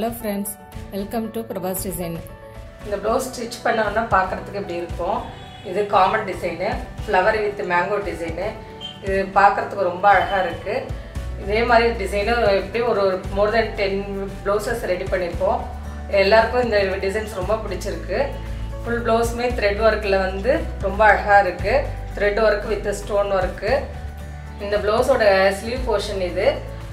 Hello friends, welcome to Prabhas Designs. இந்த blouse stitch பண்ணவனா பார்க்கிறதுக்கு இப்படி இருக்கும். இது common design, flower with mango design. இது பார்க்கிறதுக்கு ரொம்ப அழகா இருக்கு. இதே மாதிரி டிசைன் எப்படி ஒரு more than 10 blouses ரெடி பண்ணிருக்கோம். எல்லாருக்கும் இந்த டிசைன்ஸ் ரொம்ப பிடிச்சிருக்கு. full blouseமே thread workல வந்து ரொம்ப அழகா இருக்கு. thread work with stone work. இந்த blouseோட sleeve portion இது.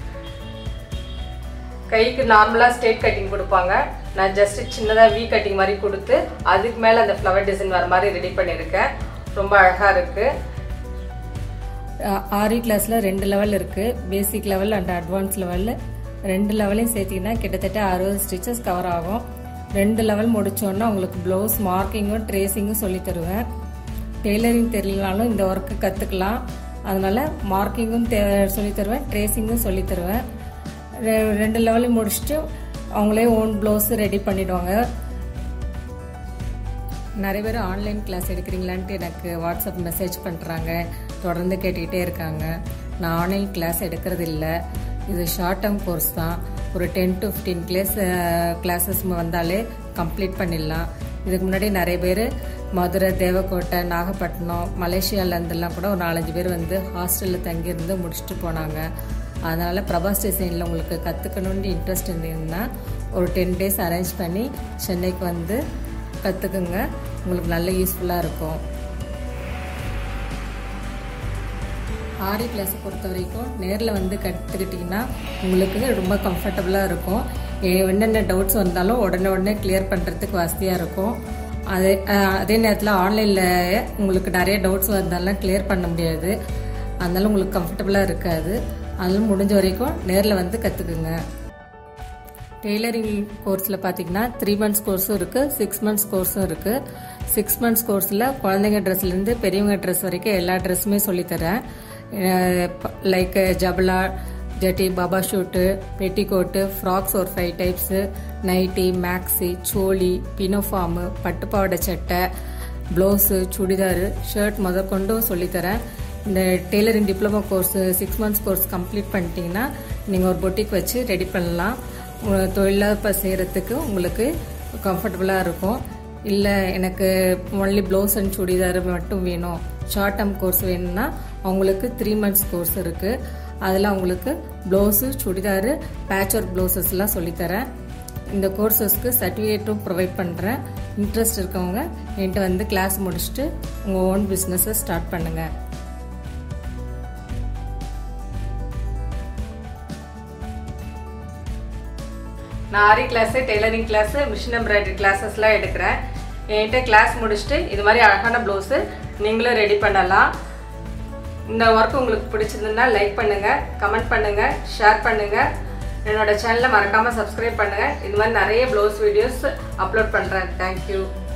கைக்கு நார்மலா ஸ்ட்ரெயிட் கட்டிங் கொடுப்பாங்க. நான் ஜஸ்ட் சின்னதா V கட்டிங் மாதிரி கொடுத்து அதுக்கு மேல அந்த ஃப்ளவர் டிசைன் வர மாதிரி ரெடி பண்ணிருக்கேன். ரொம்ப அழகா இருக்கு. ஆரி கிளாஸ்ல ரெண்டு லெவல் இருக்கு. Basic level and advance level. ரெண்டு லெவலையும் சேர்த்தீங்கன்னா கிட்டத்தட்ட 60 ஸ்டிச்சஸ் கவர் ஆகும். ரெண்டு லெவல் முடிச்சோன்னா உங்களுக்கு ப்ளவுஸ் மார்க்கிங்கும் ட்ரேசிங்கும் சொல்லி தருவேன். டெய்லரிங் தெரியலனாலும் இந்த ஒர்க்கு கற்றுக்கலாம். அதனால மார்க்கிங்கும் சொல்லி தருவேன், ட்ரேசிங்கும் சொல்லி தருவேன். ரெண்டு லெவலையும் முடிச்சுட்டு அவங்களே ஓன் ப்ளவுஸ் ரெடி பண்ணிடுவாங்க. நிறைய பேர் ஆன்லைன் கிளாஸ் எடுக்கிறீங்களான்ட்டு எனக்கு வாட்ஸ்அப் மெசேஜ் பண்ணுறாங்க, தொடர்ந்து கேட்டுக்கிட்டே இருக்காங்க. நான் ஆன்லைன் கிளாஸ் எடுக்கிறது இல்லை. இது ஷார்ட் டேர்ம் கோர்ஸ் தான். ஒரு 10 to 15 கிளாஸஸ் வந்தாலே கம்ப்ளீட் பண்ணிடலாம். இதுக்கு முன்னாடி நிறைய பேர் மதுரை, தேவக்கோட்டை, நாகப்பட்டினம், மலேசியாவிலேருந்துலாம் கூட ஒரு 4-5 பேர் வந்து ஹாஸ்டலில் தங்கியிருந்து முடிச்சுட்டு போனாங்க. அதனால் பிரபாஸ் டிசைனில் உங்களுக்கு கற்றுக்கணுன்னு இன்ட்ரெஸ்ட் இருந்தீங்கன்னா ஒரு 10 days அரேஞ்ச் பண்ணி சென்னைக்கு வந்து கற்றுக்குங்க. உங்களுக்கு நல்ல யூஸ்ஃபுல்லாக இருக்கும். ஆரி கிளாஸை பொறுத்த வரைக்கும் நேரில் வந்து கற்றுக்கிட்டிங்கன்னா உங்களுக்கு ரொம்ப கம்ஃபர்டபுளாக இருக்கும். என்னென்ன டவுட்ஸ் வந்தாலும் உடனே கிளியர் பண்ணுறதுக்கு வசதியாக இருக்கும். அதே நேரத்தில் ஆன்லைனில் உங்களுக்கு நிறைய டவுட்ஸ் வந்தாலும் கிளியர் பண்ண முடியாது. அதனால உங்களுக்கு கம்ஃபர்டபுளாக இருக்காது. அதனால முடிஞ்ச வரைக்கும் நேரில் வந்து கற்றுக்குங்க. டெய்லரிங் கோர்ஸில் பார்த்தீங்கன்னா 3 months கோர்ஸும் இருக்குது, 6 months கோர்ஸும் இருக்குது. 6 months கோர்ஸில் குழந்தைங்க ட்ரெஸ்லேருந்து பெரியவங்க ட்ரெஸ் வரைக்கும் எல்லா ட்ரெஸ்ஸுமே சொல்லித்தரேன். லைக் ஜபலா, ஜட்டி, பாபா ஷூட்டு, பெட்டிகோட்டு, ஃப்ராக்ஸ் ஒரு 5 types, nightie, maxi, choli, pinafore, பட்டுப்பாவடை சட்டை, ப்ளவுஸு, சுடிதாரு, ஷர்ட் முதற்கொண்டு சொல்லித்தரேன். இந்த tailoring diploma course 6 months course complete பண்ணிட்டீங்கன்னா நீங்கள் ஒரு பொட்டிக் வச்சு ரெடி பண்ணலாம். தொழிலாக செய்கிறதுக்கு உங்களுக்கு கம்ஃபர்டபுளாக இருக்கும். இல்லை எனக்கு ஒன்லி ப்ளவுஸ் அண்ட் சுடிதார் மட்டும் வேணும், ஷார்ட் டேர்ம் கோர்ஸ் வேணும்னா அவங்களுக்கு 3 months கோர்ஸ் இருக்குது. அதில் அவங்களுக்கு ப்ளவுஸு, சுடிதாரு, பேட்ச் ஒர்க் ப்ளவுசஸ்லாம் சொல்லித்தரேன். இந்த கோர்ஸஸ்க்கு சர்டிஃபிகேட்டும் ப்ரொவைட் பண்ணுறேன். இன்ட்ரெஸ்ட் இருக்கவங்க என்கிட்ட வந்து கிளாஸ் முடிச்சுட்டு உங்கள் ஓன் பிஸ்னஸை ஸ்டார்ட் பண்ணுங்கள். நான் aari class, tailoring class, machine embroidery கிளாஸஸ்லாம் எடுக்கிறேன். என்கிட்ட கிளாஸ் முடிச்சுட்டு இது மாதிரி அழகான ப்ளவுஸு நீங்களும் ரெடி பண்ணலாம். இந்த ஒர்க் உங்களுக்கு பிடிச்சிருந்ததுன்னா லைக் பண்ணுங்கள், கமெண்ட் பண்ணுங்கள், ஷேர் பண்ணுங்கள். என்னோட சேனலை மறக்காமல் சப்ஸ்கிரைப் பண்ணுங்கள். இது மாதிரி நிறைய ப்ளவுஸ் வீடியோஸ் அப்லோட் பண்ணுறேன். தேங்க்யூ.